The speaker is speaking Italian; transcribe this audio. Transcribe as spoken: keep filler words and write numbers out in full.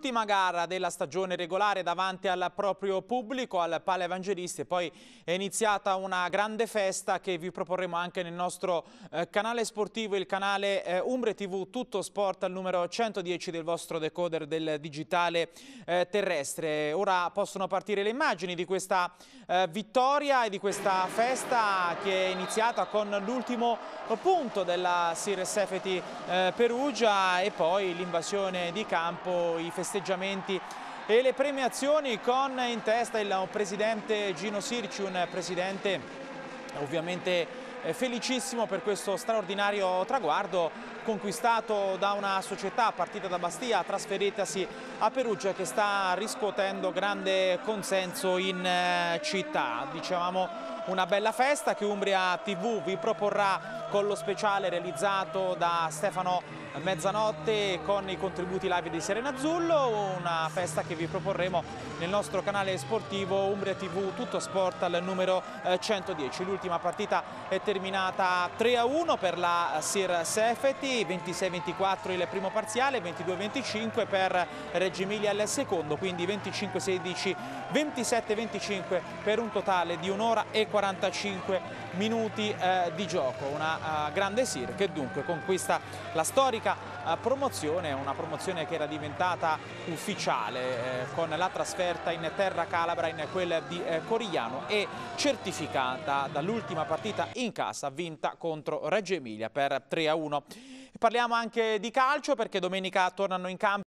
l'ultima gara della stagione regolare davanti al proprio pubblico, al Pala Evangelisti, e poi è iniziata una grande festa che vi proporremo anche nel nostro eh, canale sportivo, il canale eh, Umbre T V Tutto Sport, al numero centodieci del vostro decoder del digitale eh, terrestre. Ora possono partire le immagini di questa eh, vittoria e di questa festa che è iniziata con l'ultimo punto della Sir Safety eh, Perugia e poi l'invasione di campo, i festeggiamenti e le premiazioni con in testa il presidente Gino Sirci, un presidente ovviamente felicissimo per questo straordinario traguardo conquistato da una società partita da Bastia, trasferitasi a Perugia, che sta riscuotendo grande consenso in città. Dicevamo una bella festa che Umbria T V vi proporrà con lo speciale realizzato da Stefano Mezzanotte con i contributi live di Serena Azzurro, una festa che vi proporremo nel nostro canale sportivo Umbria T V Tutto Sport al numero centodieci. L'ultima partita è terminata tre a uno per la Sir Safety, ventisei ventiquattro il primo parziale, ventidue venticinque per Reggio Emilia il secondo, quindi venticinque sedici, ventisette venticinque per un totale di un'ora e quarantacinque minuti eh, di gioco. Una uh, grande Sir che dunque conquista la storica uh, promozione, una promozione che era diventata ufficiale eh, con la trasferta in terra calabra, in quel di eh, Corigliano, e certificata dall'ultima partita in casa vinta contro Reggio Emilia per tre a uno. Parliamo anche di calcio perché domenica tornano in campo